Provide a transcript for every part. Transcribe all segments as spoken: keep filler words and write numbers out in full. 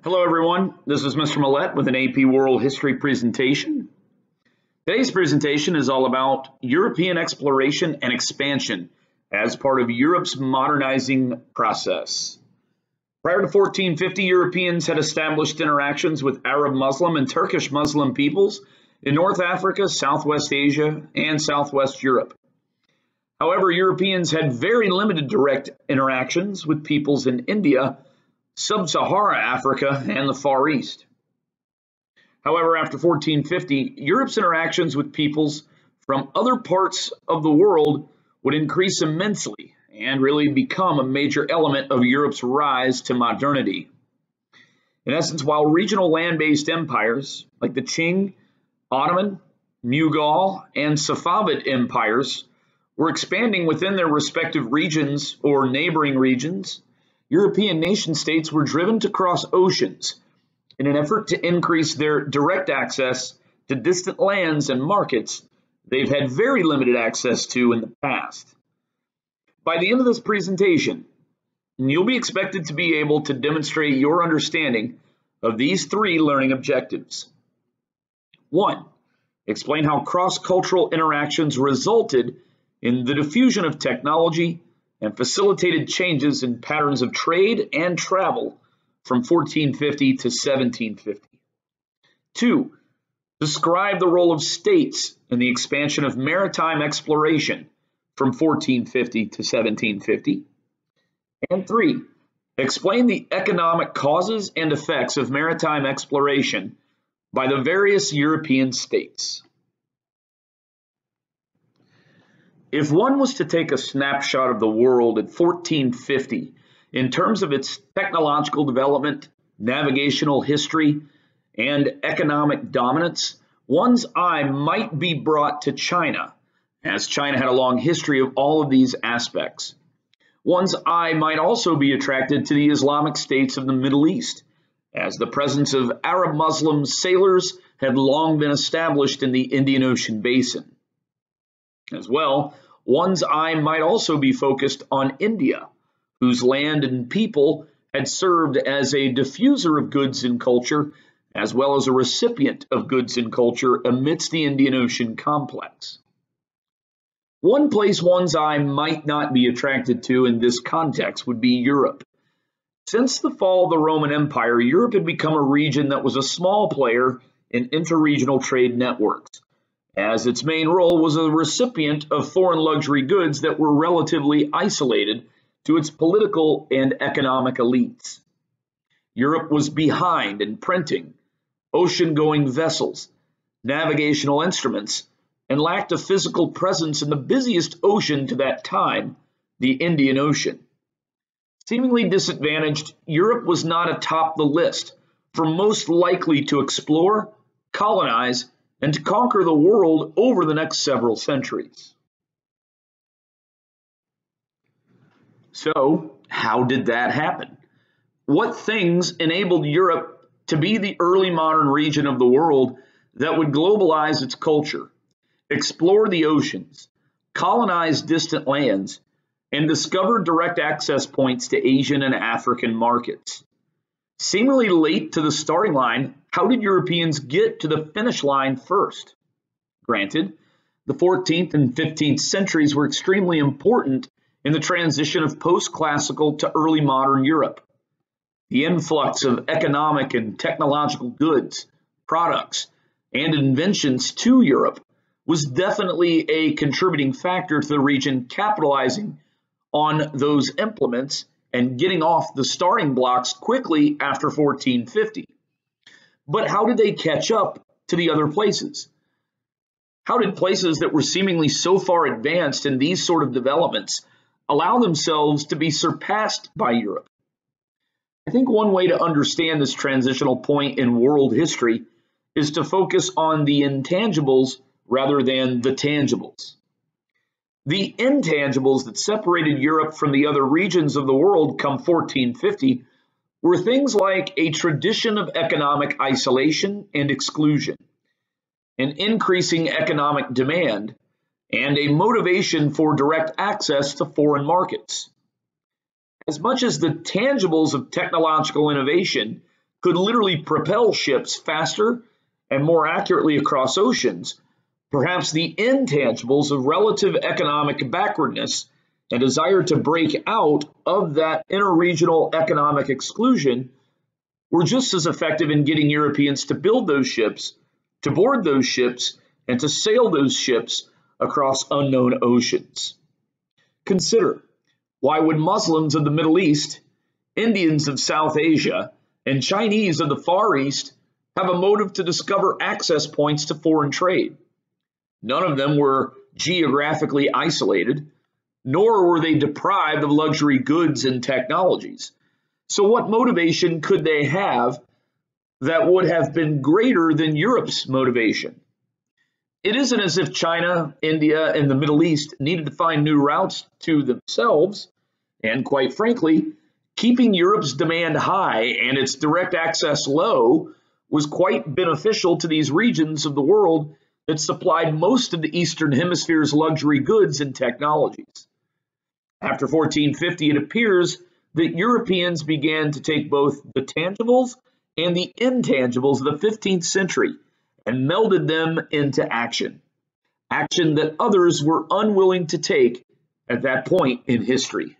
Hello everyone, this is Mister Millette with an A P World History presentation. Today's presentation is all about European exploration and expansion as part of Europe's modernizing process. Prior to fourteen fifty, Europeans had established interactions with Arab Muslim and Turkish Muslim peoples in North Africa, Southwest Asia, and Southwest Europe. However, Europeans had very limited direct interactions with peoples in India, Sub-Saharan Africa, and the Far East. However, after fourteen fifty, Europe's interactions with peoples from other parts of the world would increase immensely and really become a major element of Europe's rise to modernity. In essence, while regional land-based empires like the Qing, Ottoman, Mughal, and Safavid empires were expanding within their respective regions or neighboring regions, European nation-states were driven to cross oceans in an effort to increase their direct access to distant lands and markets they've had very limited access to in the past. By the end of this presentation, you'll be expected to be able to demonstrate your understanding of these three learning objectives. One, explain how cross-cultural interactions resulted in the diffusion of technology and facilitated changes in patterns of trade and travel from fourteen fifty to seventeen fifty. Two, describe the role of states in the expansion of maritime exploration from fourteen fifty to seventeen fifty. And three, explain the economic causes and effects of maritime exploration by the various European states. If one was to take a snapshot of the world at fourteen fifty in terms of its technological development, navigational history, and economic dominance, one's eye might be brought to China, as China had a long history of all of these aspects. One's eye might also be attracted to the Islamic states of the Middle East, as the presence of Arab Muslim sailors had long been established in the Indian Ocean basin. As well, one's eye might also be focused on India, whose land and people had served as a diffuser of goods and culture, as well as a recipient of goods and culture amidst the Indian Ocean complex. One place one's eye might not be attracted to in this context would be Europe. Since the fall of the Roman Empire, Europe had become a region that was a small player in interregional trade networks, as its main role was a recipient of foreign luxury goods that were relatively isolated to its political and economic elites. Europe was behind in printing, ocean-going vessels, navigational instruments, and lacked a physical presence in the busiest ocean to that time, the Indian Ocean. Seemingly disadvantaged, Europe was not atop the list for most likely to explore, colonize, and to conquer the world over the next several centuries. So, how did that happen? What things enabled Europe to be the early modern region of the world that would globalize its culture, explore the oceans, colonize distant lands, and discover direct access points to Asian and African markets? Seemingly late to the starting line, how did Europeans get to the finish line first? Granted, the fourteenth and fifteenth centuries were extremely important in the transition of post-classical to early modern Europe. The influx of economic and technological goods, products, and inventions to Europe was definitely a contributing factor to the region capitalizing on those implements and getting off the starting blocks quickly after fourteen fifty. But how did they catch up to the other places? How did places that were seemingly so far advanced in these sort of developments allow themselves to be surpassed by Europe? I think one way to understand this transitional point in world history is to focus on the intangibles rather than the tangibles. The intangibles that separated Europe from the other regions of the world come fourteen fifty were things like a tradition of economic isolation and exclusion, an increasing economic demand, and a motivation for direct access to foreign markets. As much as the tangibles of technological innovation could literally propel ships faster and more accurately across oceans, perhaps the intangibles of relative economic backwardness and desire to break out of that interregional economic exclusion were just as effective in getting Europeans to build those ships, to board those ships, and to sail those ships across unknown oceans. Consider, why would Muslims of the Middle East, Indians of South Asia, and Chinese of the Far East have a motive to discover access points to foreign trade? None of them were geographically isolated, nor were they deprived of luxury goods and technologies. So what motivation could they have that would have been greater than Europe's motivation? It isn't as if China, India, and the Middle East needed to find new routes to themselves, and quite frankly, keeping Europe's demand high and its direct access low was quite beneficial to these regions of the world that supplied most of the Eastern Hemisphere's luxury goods and technologies. After fourteen fifty, it appears that Europeans began to take both the tangibles and the intangibles of the fifteenth century and melded them into action, action that others were unwilling to take at that point in history.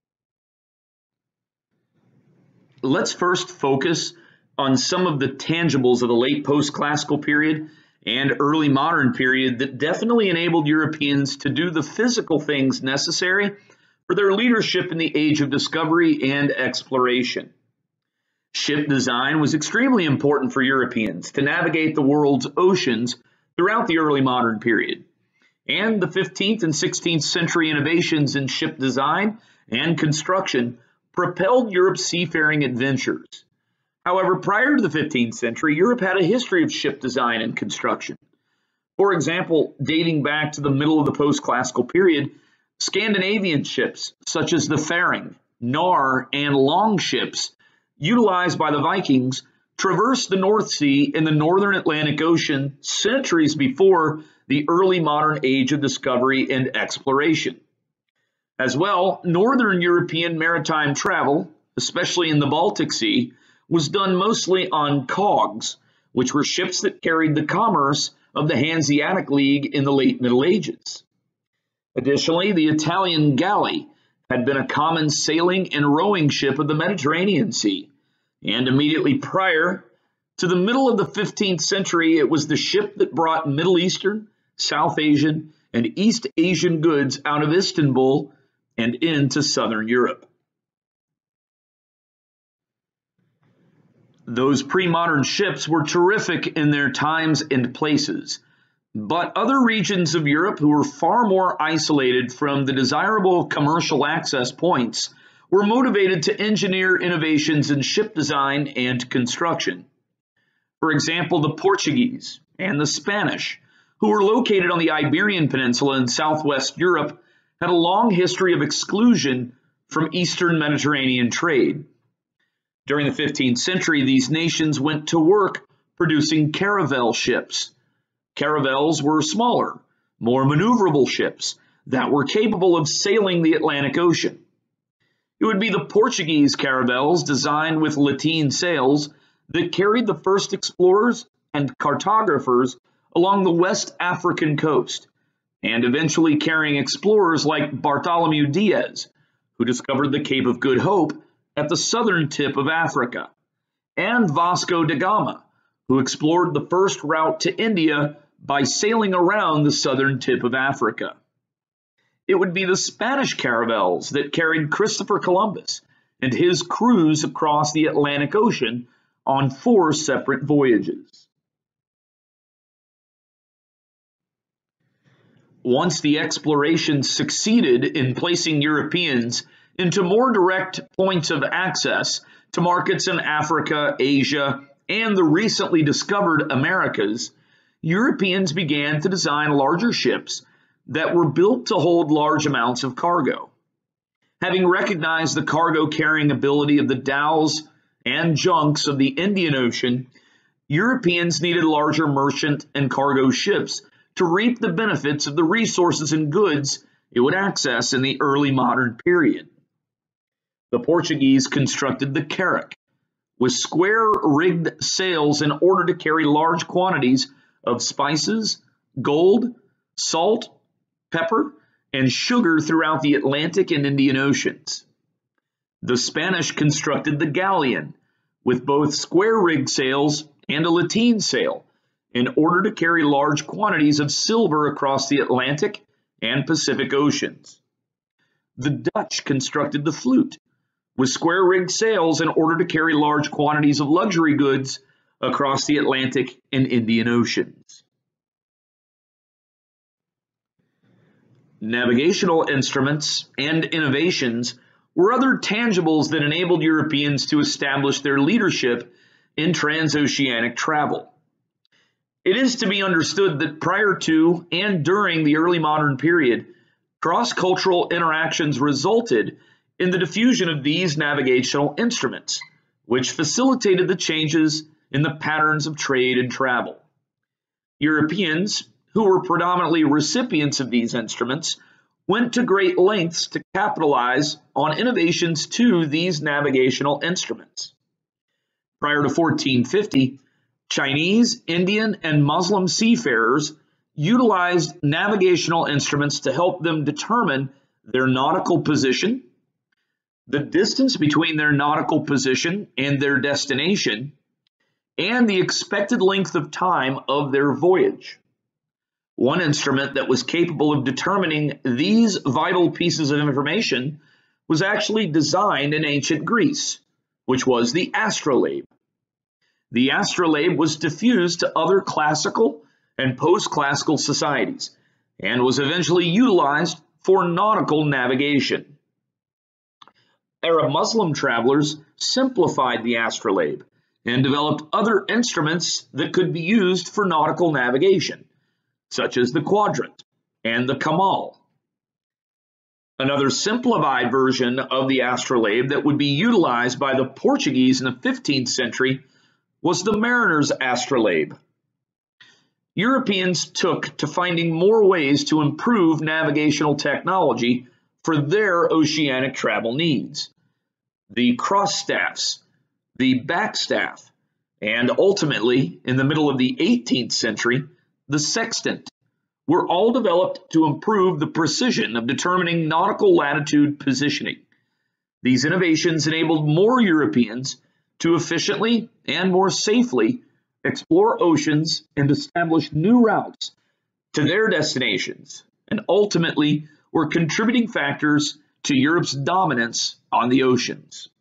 Let's first focus on some of the tangibles of the late post-classical period and early modern period that definitely enabled Europeans to do the physical things necessary for their leadership in the age of discovery and exploration. Ship design was extremely important for Europeans to navigate the world's oceans throughout the early modern period, and the fifteenth and sixteenth century innovations in ship design and construction propelled Europe's seafaring adventures. However, prior to the fifteenth century, Europe had a history of ship design and construction. For example, dating back to the middle of the post-classical period, Scandinavian ships such as the Faring, Nar, and Longships, utilized by the Vikings, traversed the North Sea and the northern Atlantic Ocean centuries before the early modern age of discovery and exploration. As well, northern European maritime travel, especially in the Baltic Sea, was done mostly on cogs, which were ships that carried the commerce of the Hanseatic League in the late Middle Ages. Additionally, the Italian galley had been a common sailing and rowing ship of the Mediterranean Sea, and immediately prior to the middle of the fifteenth century, it was the ship that brought Middle Eastern, South Asian, and East Asian goods out of Istanbul and into southern Europe. Those pre-modern ships were terrific in their times and places, but other regions of Europe who were far more isolated from the desirable commercial access points were motivated to engineer innovations in ship design and construction. For example, the Portuguese and the Spanish, who were located on the Iberian Peninsula in southwest Europe, had a long history of exclusion from Eastern Mediterranean trade. During the fifteenth century, these nations went to work producing caravel ships. Caravels were smaller, more maneuverable ships that were capable of sailing the Atlantic Ocean. It would be the Portuguese caravels designed with lateen sails that carried the first explorers and cartographers along the West African coast, and eventually carrying explorers like Bartholomew Diaz, who discovered the Cape of Good Hope at the southern tip of Africa, and Vasco da Gama, who explored the first route to India by sailing around the southern tip of Africa. It would be the Spanish caravels that carried Christopher Columbus and his crews across the Atlantic Ocean on four separate voyages. Once the exploration succeeded in placing Europeans into more direct points of access to markets in Africa, Asia, and the recently discovered Americas, Europeans began to design larger ships that were built to hold large amounts of cargo. Having recognized the cargo-carrying ability of the dhows and junks of the Indian Ocean, Europeans needed larger merchant and cargo ships to reap the benefits of the resources and goods it would access in the early modern period. The Portuguese constructed the carrack, with square-rigged sails in order to carry large quantities of spices, gold, salt, pepper, and sugar throughout the Atlantic and Indian Oceans. The Spanish constructed the galleon, with both square-rigged sails and a lateen sail, in order to carry large quantities of silver across the Atlantic and Pacific Oceans. The Dutch constructed the flute, with square-rigged sails in order to carry large quantities of luxury goods across the Atlantic and Indian Oceans. Navigational instruments and innovations were other tangibles that enabled Europeans to establish their leadership in transoceanic travel. It is to be understood that prior to and during the early modern period, cross-cultural interactions resulted in the diffusion of these navigational instruments, which facilitated the changes in the patterns of trade and travel. Europeans, who were predominantly recipients of these instruments, went to great lengths to capitalize on innovations to these navigational instruments. Prior to fourteen fifty, Chinese, Indian, and Muslim seafarers utilized navigational instruments to help them determine their nautical position, the distance between their nautical position and their destination, and the expected length of time of their voyage. One instrument that was capable of determining these vital pieces of information was actually designed in ancient Greece, which was the astrolabe. The astrolabe was diffused to other classical and post-classical societies and was eventually utilized for nautical navigation. Arab Muslim travelers simplified the astrolabe and developed other instruments that could be used for nautical navigation, such as the quadrant and the kamal. Another simplified version of the astrolabe that would be utilized by the Portuguese in the fifteenth century was the mariner's astrolabe. Europeans took to finding more ways to improve navigational technology for their oceanic travel needs. The cross staffs, the backstaff, and ultimately, in the middle of the eighteenth century, the sextant, were all developed to improve the precision of determining nautical latitude positioning. These innovations enabled more Europeans to efficiently and more safely explore oceans and establish new routes to their destinations, and ultimately were contributing factors to Europe's dominance on the oceans.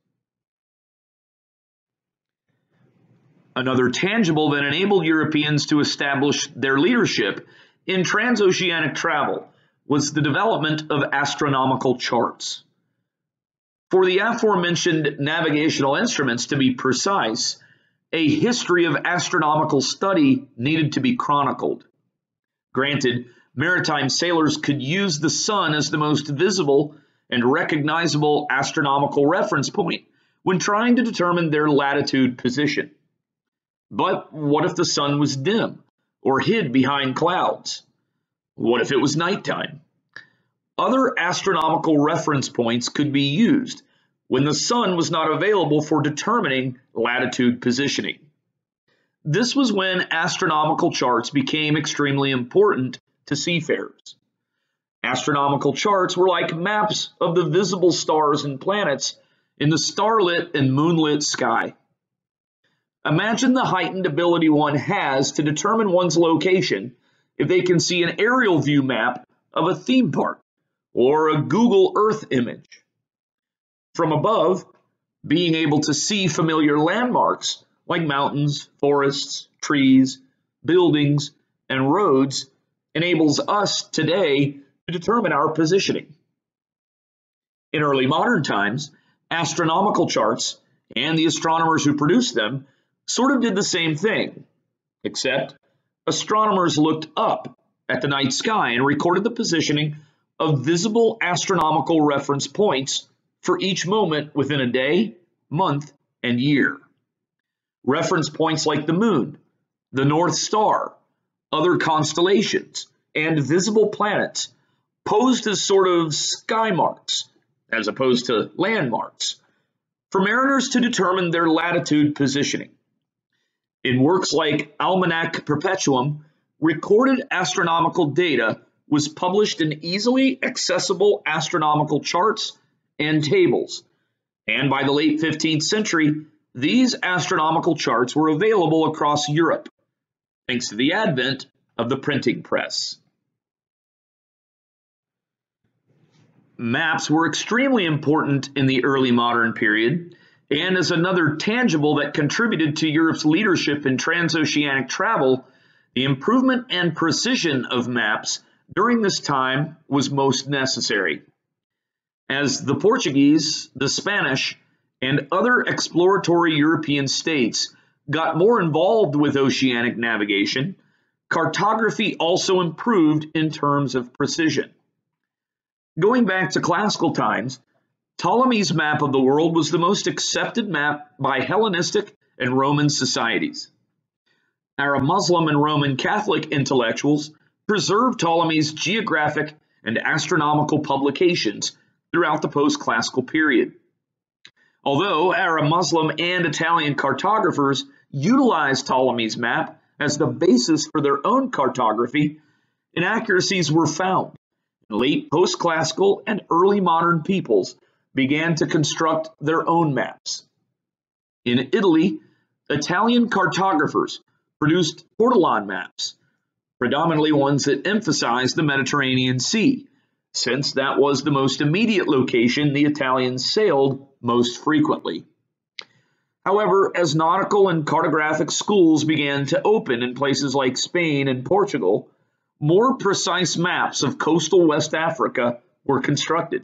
Another tangible that enabled Europeans to establish their leadership in transoceanic travel was the development of astronomical charts. For the aforementioned navigational instruments to be precise, a history of astronomical study needed to be chronicled. Granted, maritime sailors could use the sun as the most visible and recognizable astronomical reference point when trying to determine their latitude position. But what if the sun was dim or hid behind clouds? What if it was nighttime? Other astronomical reference points could be used when the sun was not available for determining latitude positioning. This was when astronomical charts became extremely important to seafarers. Astronomical charts were like maps of the visible stars and planets in the starlit and moonlit sky. Imagine the heightened ability one has to determine one's location if they can see an aerial view map of a theme park or a Google Earth image. From above, being able to see familiar landmarks like mountains, forests, trees, buildings, and roads enables us today to determine our positioning. In early modern times, astronomical charts and the astronomers who produced them sort of did the same thing, except astronomers looked up at the night sky and recorded the positioning of visible astronomical reference points for each moment within a day, month, and year. Reference points like the moon, the North Star, other constellations, and visible planets posed as sort of sky marks as opposed to landmarks for mariners to determine their latitude positioning. In works like Almanac Perpetuum, recorded astronomical data was published in easily accessible astronomical charts and tables, and by the late fifteenth century, these astronomical charts were available across Europe, thanks to the advent of the printing press. Maps were extremely important in the early modern period, and as another tangible that contributed to Europe's leadership in transoceanic travel, the improvement and precision of maps during this time was most necessary. As the Portuguese, the Spanish, and other exploratory European states got more involved with oceanic navigation, cartography also improved in terms of precision. Going back to classical times, Ptolemy's map of the world was the most accepted map by Hellenistic and Roman societies. Arab Muslim and Roman Catholic intellectuals preserved Ptolemy's geographic and astronomical publications throughout the post-classical period. Although Arab Muslim and Italian cartographers utilized Ptolemy's map as the basis for their own cartography, inaccuracies were found. Late post-classical and early modern peoples began to construct their own maps. In Italy, Italian cartographers produced ortolan maps, predominantly ones that emphasized the Mediterranean Sea, since that was the most immediate location the Italians sailed most frequently. However, as nautical and cartographic schools began to open in places like Spain and Portugal, more precise maps of coastal West Africa were constructed.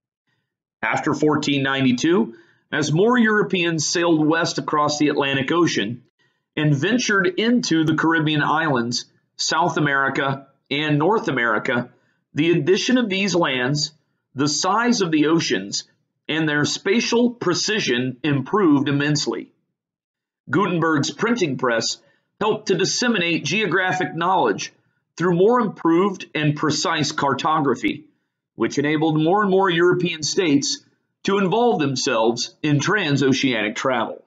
After fourteen ninety-two, as more Europeans sailed west across the Atlantic Ocean and ventured into the Caribbean islands, South America, and North America, the addition of these lands, the size of the oceans, and their spatial precision improved immensely. Gutenberg's printing press helped to disseminate geographic knowledge through more improved and precise cartography, which enabled more and more European states to involve themselves in transoceanic travel.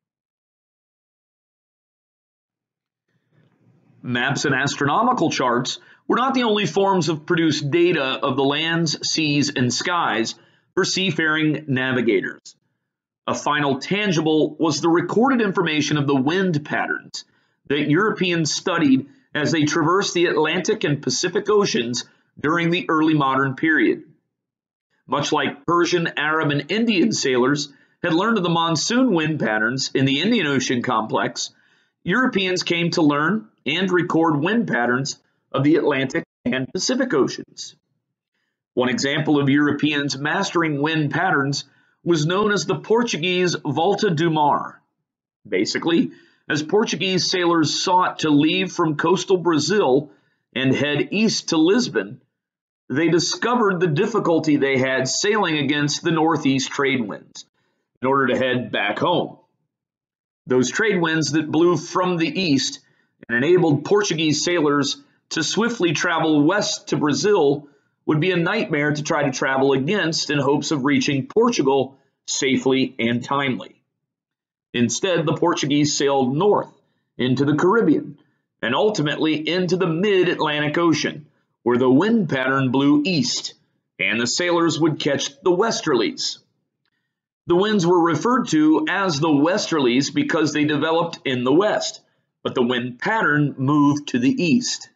Maps and astronomical charts were not the only forms of produced data of the lands, seas, and skies for seafaring navigators. A final tangible was the recorded information of the wind patterns that Europeans studied as they traversed the Atlantic and Pacific Oceans during the early modern period. Much like Persian, Arab, and Indian sailors had learned of the monsoon wind patterns in the Indian Ocean complex, Europeans came to learn and record wind patterns of the Atlantic and Pacific Oceans. One example of Europeans mastering wind patterns was known as the Portuguese Volta do Mar. Basically, as Portuguese sailors sought to leave from coastal Brazil and head east to Lisbon, they discovered the difficulty they had sailing against the northeast trade winds in order to head back home. Those trade winds that blew from the east and enabled Portuguese sailors to swiftly travel west to Brazil would be a nightmare to try to travel against in hopes of reaching Portugal safely and timely. Instead, the Portuguese sailed north into the Caribbean and ultimately into the mid-Atlantic Ocean, where the wind pattern blew east and the sailors would catch the westerlies. The winds were referred to as the westerlies because they developed in the west, but the wind pattern moved to the east.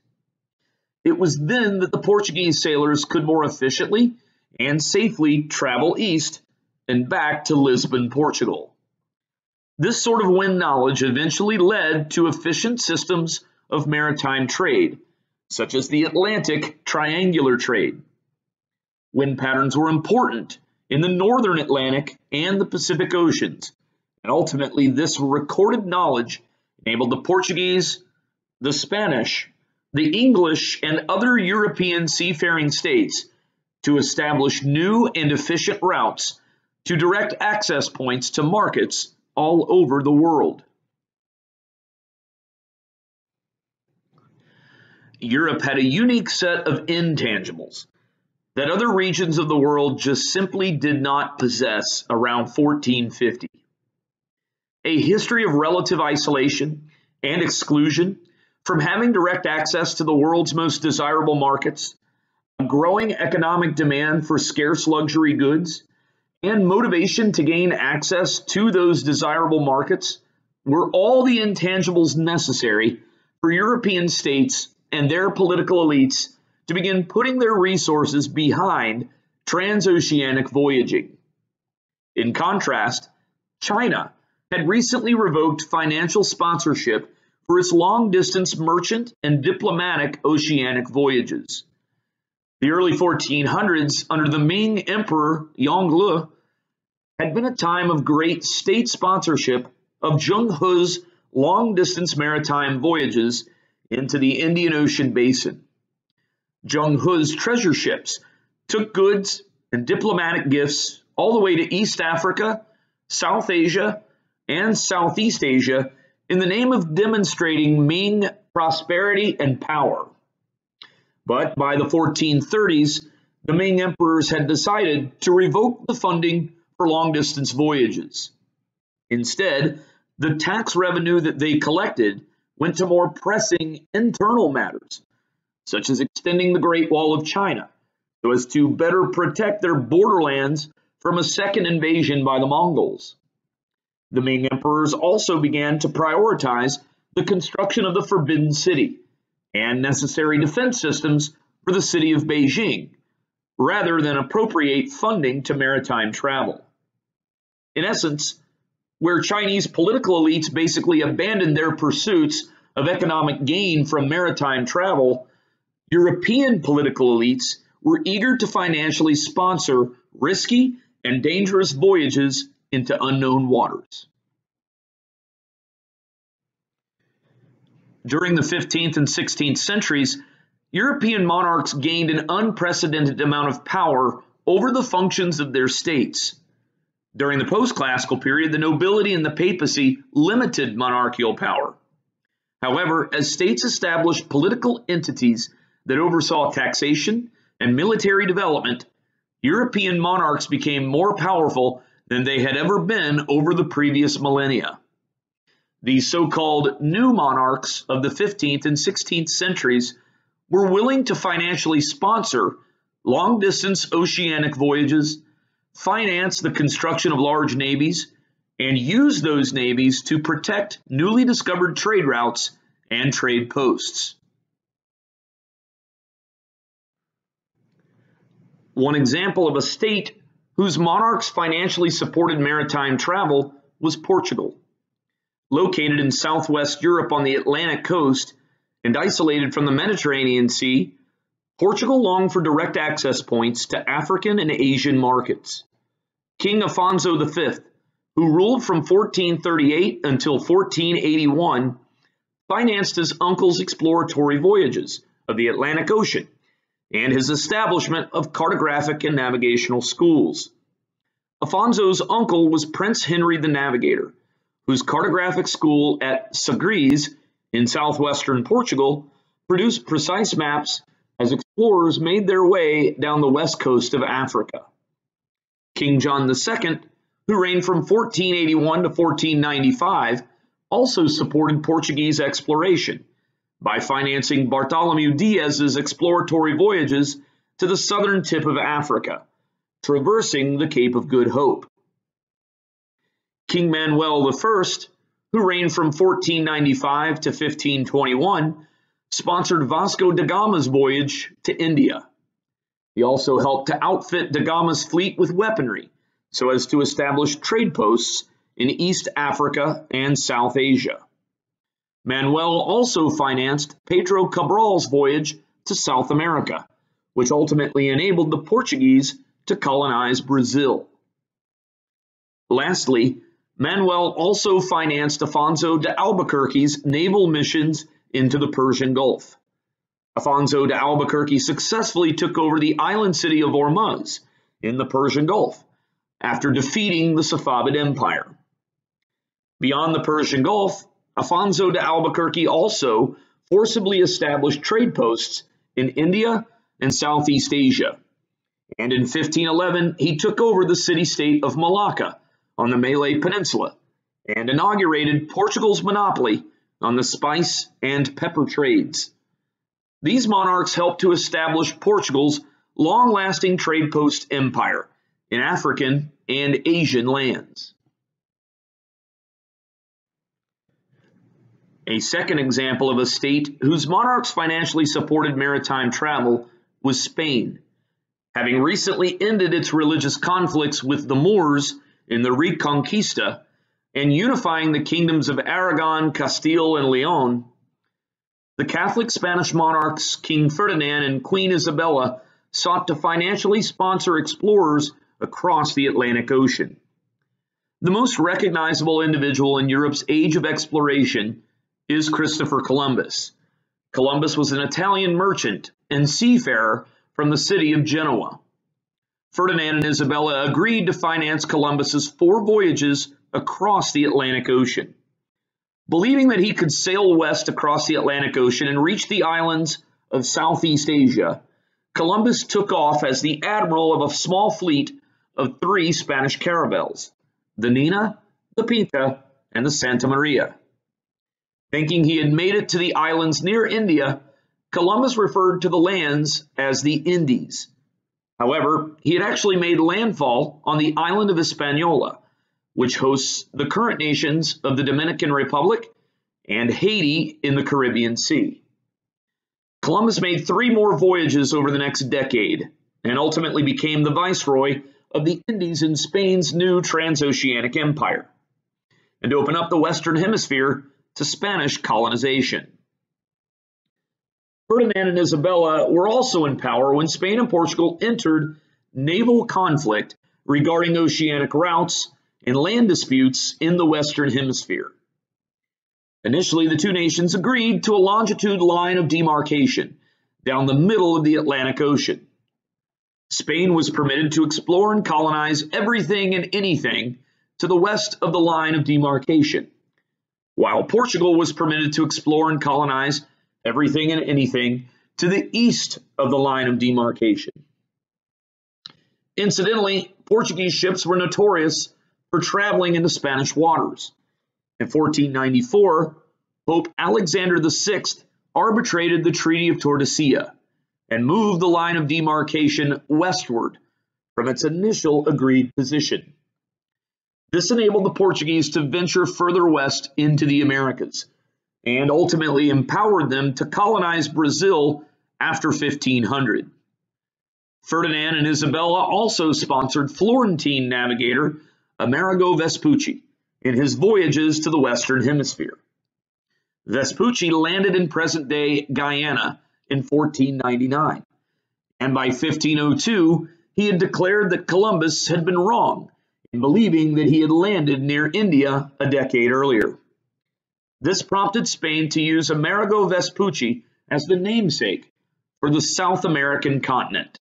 It was then that the Portuguese sailors could more efficiently and safely travel east and back to Lisbon, Portugal. This sort of wind knowledge eventually led to efficient systems of maritime trade, such as the Atlantic triangular trade. Wind patterns were important in the northern Atlantic and the Pacific Oceans, and ultimately this recorded knowledge enabled the Portuguese, the Spanish, the English, and other European seafaring states to establish new and efficient routes to direct access points to markets all over the world. Europe had a unique set of intangibles that other regions of the world just simply did not possess around fourteen fifty. A history of relative isolation and exclusion from having direct access to the world's most desirable markets, a growing economic demand for scarce luxury goods, and motivation to gain access to those desirable markets were all the intangibles necessary for European states and their political elites to begin putting their resources behind trans-oceanic voyaging. In contrast, China had recently revoked financial sponsorship for its long-distance merchant and diplomatic oceanic voyages. The early fourteen hundreds, under the Ming Emperor Yongle, had been a time of great state sponsorship of Zheng He's long-distance maritime voyages into the Indian Ocean basin. Zheng He's treasure ships took goods and diplomatic gifts all the way to East Africa, South Asia, and Southeast Asia in the name of demonstrating Ming prosperity and power. But by the fourteen thirties, the Ming emperors had decided to revoke the funding for long-distance voyages. Instead, the tax revenue that they collected went to more pressing internal matters, such as extending the Great Wall of China so as to better protect their borderlands from a second invasion by the Mongols. The Ming emperors also began to prioritize the construction of the Forbidden City and necessary defense systems for the city of Beijing, rather than appropriate funding to maritime travel. In essence, where Chinese political elites basically abandoned their pursuits of economic gain from maritime travel, European political elites were eager to financially sponsor risky and dangerous voyages into unknown waters. During the fifteenth and sixteenth centuries, European monarchs gained an unprecedented amount of power over the functions of their states. During the post-classical period, the nobility and the papacy limited monarchical power. However, as states established political entities that oversaw taxation and military development, European monarchs became more powerful than they had ever been over the previous millennia. These so-called new monarchs of the fifteenth and sixteenth centuries were willing to financially sponsor long-distance oceanic voyages, finance the construction of large navies, and use those navies to protect newly discovered trade routes and trade posts. One example of a state whose monarchs financially supported maritime travel was Portugal. Located in southwest Europe on the Atlantic coast and isolated from the Mediterranean Sea, Portugal longed for direct access points to African and Asian markets. King Afonso the Fifth, who ruled from fourteen thirty-eight until fourteen eighty-one, financed his uncle's exploratory voyages of the Atlantic Ocean and his establishment of cartographic and navigational schools. Afonso's uncle was Prince Henry the Navigator, whose cartographic school at Sagres in southwestern Portugal produced precise maps as explorers made their way down the west coast of Africa. King John the Second, who reigned from fourteen eighty-one to fourteen ninety-five, also supported Portuguese exploration by financing Bartholomew Diaz's exploratory voyages to the southern tip of Africa, traversing the Cape of Good Hope. King Manuel the First, who reigned from fourteen ninety-five to fifteen twenty-one, sponsored Vasco da Gama's voyage to India. He also helped to outfit da Gama's fleet with weaponry so as to establish trade posts in East Africa and South Asia. Manuel also financed Pedro Cabral's voyage to South America, which ultimately enabled the Portuguese to colonize Brazil. Lastly, Manuel also financed Afonso de Albuquerque's naval missions into the Persian Gulf. Afonso de Albuquerque successfully took over the island city of Hormuz in the Persian Gulf after defeating the Safavid Empire. Beyond the Persian Gulf, Afonso de Albuquerque also forcibly established trade posts in India and Southeast Asia. and in fifteen eleven he took over the city-state of Malacca on the Malay Peninsula and inaugurated Portugal's monopoly on the spice and pepper trades. These monarchs helped to establish Portugal's long-lasting trade post empire in African and Asian lands. A second example of a state whose monarchs financially supported maritime travel was Spain, having recently ended its religious conflicts with the Moors in the Reconquista and unifying the kingdoms of Aragon, Castile, and Leon. The Catholic Spanish monarchs King Ferdinand and Queen Isabella sought to financially sponsor explorers across the Atlantic Ocean. The most recognizable individual in Europe's age of exploration is Christopher Columbus. Columbus was an Italian merchant and seafarer from the city of Genoa. Ferdinand and Isabella agreed to finance Columbus's four voyages across the Atlantic Ocean. Believing that he could sail west across the Atlantic Ocean and reach the islands of Southeast Asia, Columbus took off as the admiral of a small fleet of three Spanish caravels, the Nina, the Pinta, and the Santa Maria. Thinking he had made it to the islands near India, Columbus referred to the lands as the Indies. However, he had actually made landfall on the island of Hispaniola, which hosts the current nations of the Dominican Republic and Haiti in the Caribbean Sea. Columbus made three more voyages over the next decade and ultimately became the viceroy of the Indies in Spain's new Trans-Oceanic Empire, and opened up the Western Hemisphere to Spanish colonization. Ferdinand and Isabella were also in power when Spain and Portugal entered naval conflict regarding oceanic routes and land disputes in the Western Hemisphere. Initially, the two nations agreed to a longitude line of demarcation down the middle of the Atlantic Ocean. Spain was permitted to explore and colonize everything and anything to the west of the line of demarcation, while Portugal was permitted to explore and colonize everything and anything to the east of the line of demarcation. Incidentally, Portuguese ships were notorious for traveling into Spanish waters. In fourteen ninety-four, Pope Alexander the Sixth arbitrated the Treaty of Tordesillas and moved the line of demarcation westward from its initial agreed position. This enabled the Portuguese to venture further west into the Americas and ultimately empowered them to colonize Brazil after fifteen hundred. Ferdinand and Isabella also sponsored Florentine navigator Amerigo Vespucci in his voyages to the Western Hemisphere. Vespucci landed in present-day Guyana in fourteen ninety-nine, and by fifteen oh two he had declared that Columbus had been wrong in believing that he had landed near India a decade earlier. This prompted Spain to use Amerigo Vespucci as the namesake for the South American continent.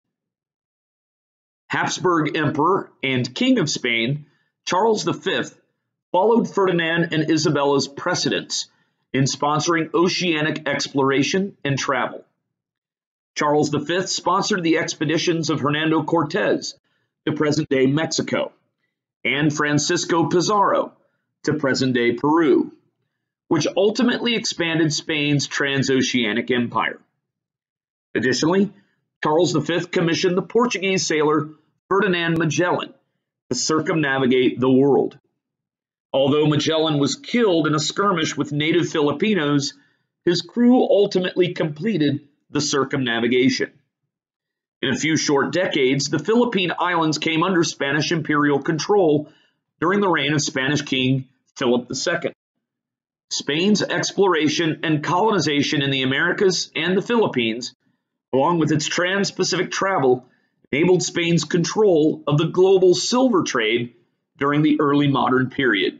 Habsburg Emperor and King of Spain, Charles the Fifth, followed Ferdinand and Isabella's precedents in sponsoring oceanic exploration and travel. Charles the Fifth sponsored the expeditions of Hernando Cortez to present-day Mexico and Francisco Pizarro to present-day Peru, which ultimately expanded Spain's Trans-Oceanic Empire. Additionally, Charles the Fifth commissioned the Portuguese sailor Ferdinand Magellan to circumnavigate the world. Although Magellan was killed in a skirmish with native Filipinos, his crew ultimately completed the circumnavigation. In a few short decades, the Philippine Islands came under Spanish imperial control during the reign of Spanish King Philip the Second. Spain's exploration and colonization in the Americas and the Philippines, along with its trans-Pacific travel, enabled Spain's control of the global silver trade during the early modern period.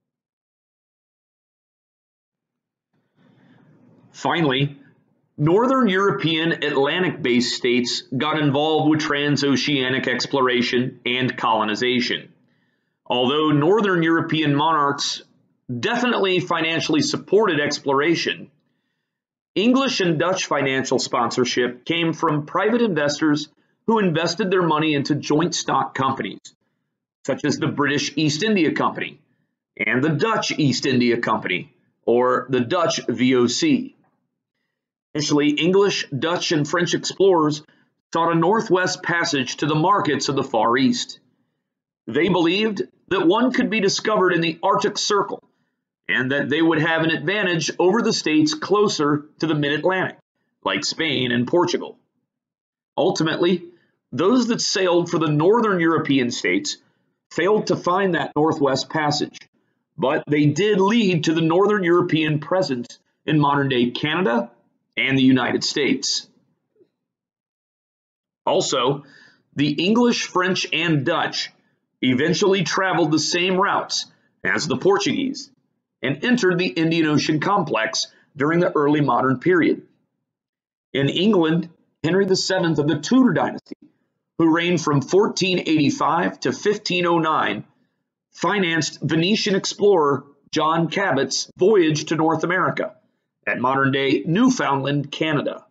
Finally, Northern European Atlantic-based states got involved with transoceanic exploration and colonization. Although Northern European monarchs definitely financially supported exploration, English and Dutch financial sponsorship came from private investors who invested their money into joint stock companies, such as the British East India Company and the Dutch East India Company, or the Dutch V O C. Initially, English, Dutch, and French explorers sought a northwest passage to the markets of the Far East. They believed that one could be discovered in the Arctic Circle, and that they would have an advantage over the states closer to the mid-Atlantic, like Spain and Portugal. Ultimately, those that sailed for the northern European states failed to find that northwest passage, but they did lead to the northern European presence in modern-day Canada and the United States. Also, the English, French, and Dutch eventually traveled the same routes as the Portuguese and entered the Indian Ocean complex during the early modern period. In England, Henry the seventh of the Tudor dynasty, who reigned from fourteen eighty-five to fifteen oh nine, financed Venetian explorer John Cabot's voyage to North America at modern-day Newfoundland, Canada.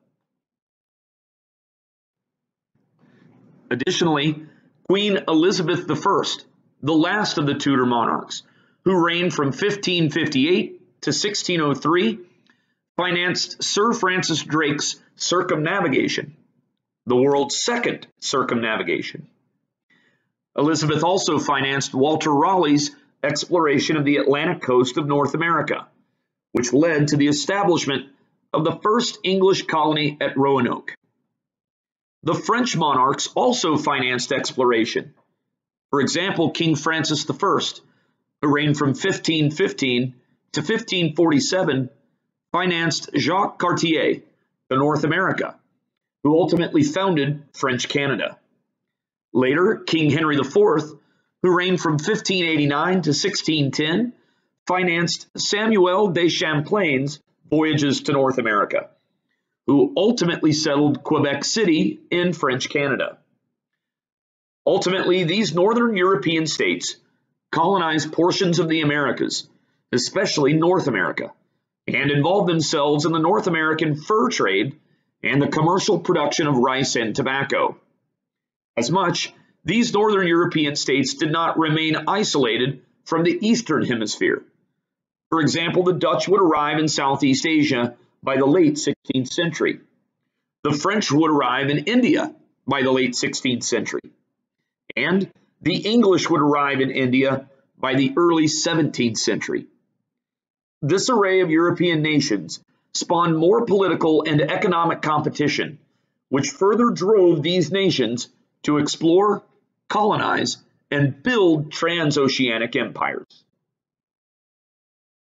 Additionally, Queen Elizabeth the First, the last of the Tudor monarchs, who reigned from fifteen fifty-eight to sixteen oh three, financed Sir Francis Drake's circumnavigation, the world's second circumnavigation. Elizabeth also financed Walter Raleigh's exploration of the Atlantic coast of North America, which led to the establishment of the first English colony at Roanoke. The French monarchs also financed exploration. For example, King Francis the First, who reigned from fifteen fifteen to fifteen forty-seven, financed Jacques Cartier to North America, who ultimately founded French Canada. Later, King Henry the Fourth, who reigned from fifteen eighty-nine to sixteen ten, financed Samuel de Champlain's voyages to North America, who ultimately settled Quebec City in French Canada. Ultimately, these northern European states colonized portions of the Americas, especially North America, and involved themselves in the North American fur trade and the commercial production of rice and tobacco. As much, these northern European states did not remain isolated from the Eastern Hemisphere. For example, the Dutch would arrive in Southeast Asia by the late sixteenth century. The French would arrive in India by the late sixteenth century. And the English would arrive in India by the early seventeenth century. This array of European nations spawned more political and economic competition, which further drove these nations to explore, colonize, and build trans-oceanic empires.